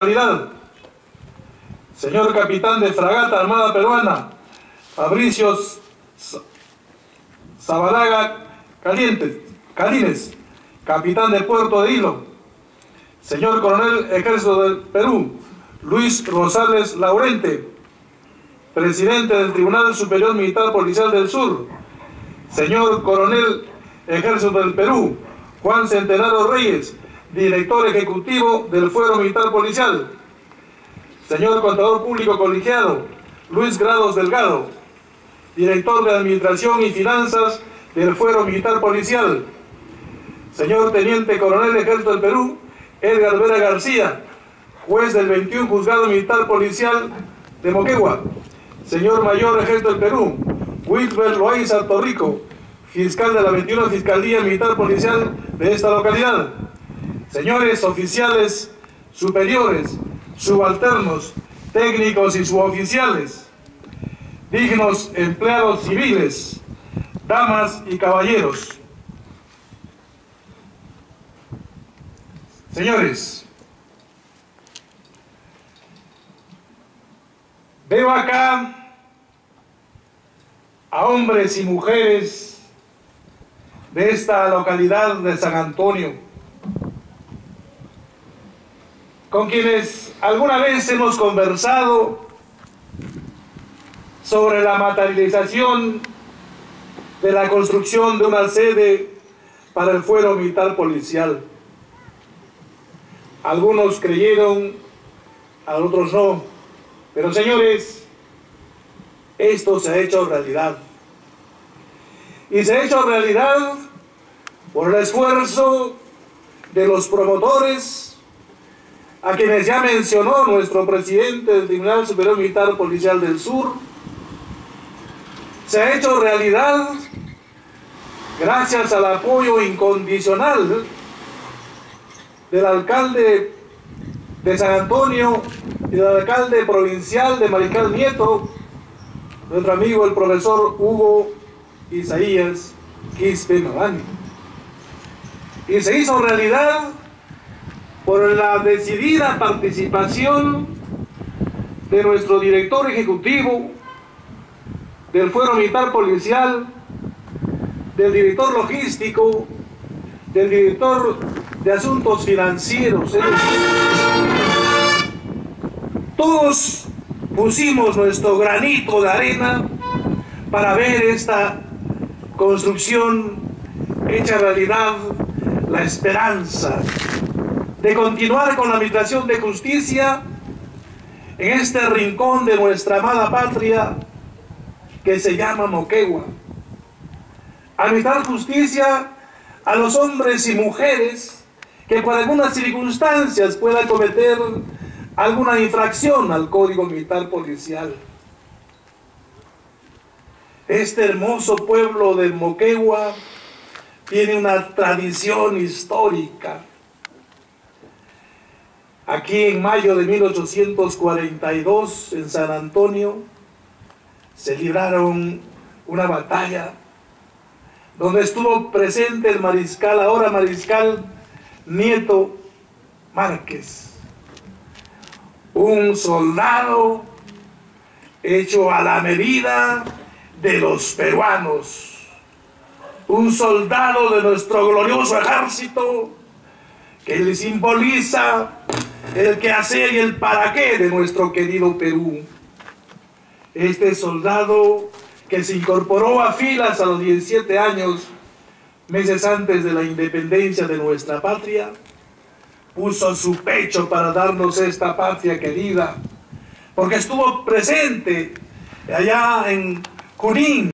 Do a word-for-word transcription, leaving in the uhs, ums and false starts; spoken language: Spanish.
Señor capitán de fragata armada peruana, Fabricio Zabalaga Calines, capitán de Puerto de Hilo. Señor coronel ejército del Perú, Luis Rosales Laurente, presidente del Tribunal Superior Militar Policial del Sur. Señor coronel ejército del Perú, Juan Centenario Reyes, director ejecutivo del Fuero Militar Policial. Señor contador público colegiado, Luis Grados Delgado, director de Administración y Finanzas del Fuero Militar Policial. Señor teniente coronel ejército del Perú, Edgar Vera García, juez del veintiuno Juzgado Militar Policial de Moquegua. Señor mayor ejército del Perú, Wilber Loaiza Torrico, fiscal de la veintiuna Fiscalía Militar Policial de esta localidad. Señores oficiales superiores, subalternos, técnicos y suboficiales, dignos empleados civiles, damas y caballeros. Señores, veo acá a hombres y mujeres de esta localidad de San Antonio, con quienes alguna vez hemos conversado sobre la materialización de la construcción de una sede para el Fuero Militar Policial. Algunos creyeron, a otros no, pero señores, esto se ha hecho realidad. Y se ha hecho realidad por el esfuerzo de los promotores, a quienes ya mencionó nuestro presidente del Tribunal Superior Militar Policial del Sur. Se ha hecho realidad gracias al apoyo incondicional del alcalde de San Antonio y del alcalde provincial de Mariscal Nieto, nuestro amigo el profesor Hugo Isaías Quispe Mabani. Y se hizo realidad por la decidida participación de nuestro director ejecutivo del Fuero Militar Policial, del director logístico, del director de asuntos financieros. Todos pusimos nuestro granito de arena para ver esta construcción hecha realidad, la esperanza de continuar con la administración de justicia en este rincón de nuestra amada patria que se llama Moquegua. Administrar justicia a los hombres y mujeres que por algunas circunstancias puedan cometer alguna infracción al Código Militar Policial. Este hermoso pueblo de Moquegua tiene una tradición histórica. Aquí en mayo de mil ochocientos cuarenta y dos, en San Antonio, se libraron una batalla donde estuvo presente el mariscal, ahora mariscal Nieto Márquez, un soldado hecho a la medida de los peruanos, un soldado de nuestro glorioso ejército que le simboliza el quehacer y el para qué de nuestro querido Perú. Este soldado que se incorporó a filas a los diecisiete años, meses antes de la independencia de nuestra patria, puso su pecho para darnos esta patria querida, porque estuvo presente allá en Junín,